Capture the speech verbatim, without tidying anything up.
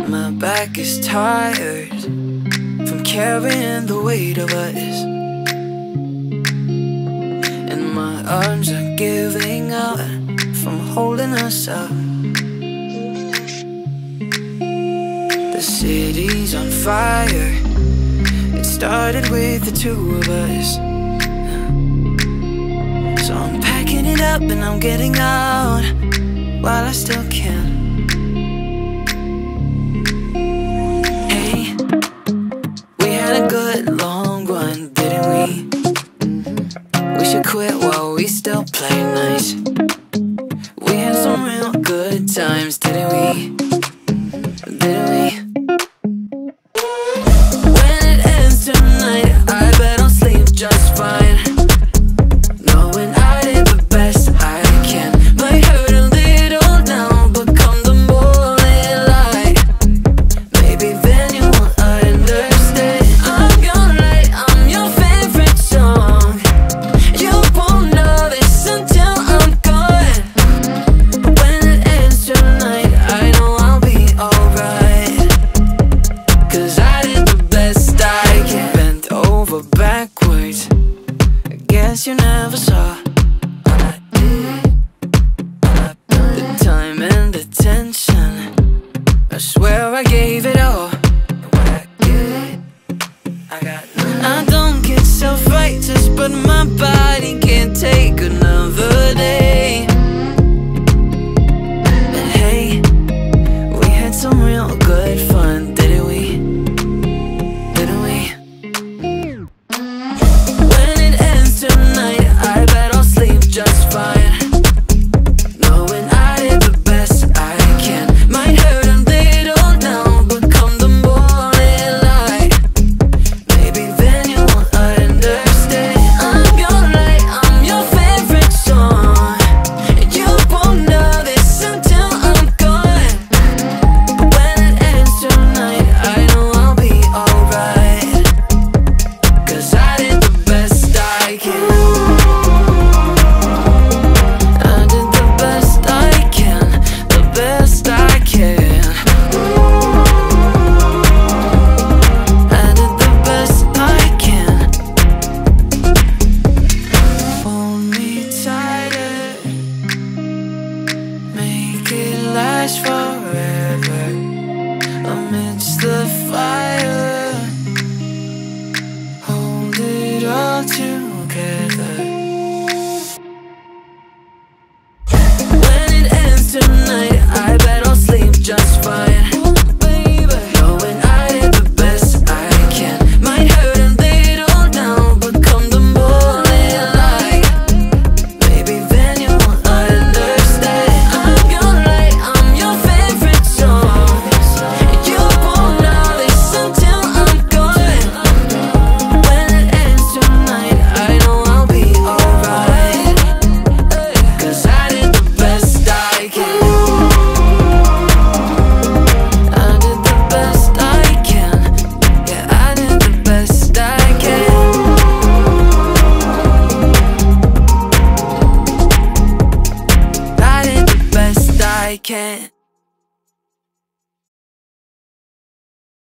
My back is tired from carrying the weight of us, and my arms are giving out from holding us up. The city's on fire. It started with the two of us. So I'm packing it up and I'm getting out while I still can. Hey, we had a good long run, didn't we? We should quit while we still play nice. We had some real good times, didn't we? Didn't we? When it ends tonight, I bet I'll sleep just fine, knowing I did the best I can. Might hurt a little now, but come the morning light, maybe then you will understand. I'm gonna write, I'm your favorite song. You won't know this until I'm gone. But when it ends tonight, I know I'll be alright, 'cause I did the best I can. Bent over backwards, I guess you never saw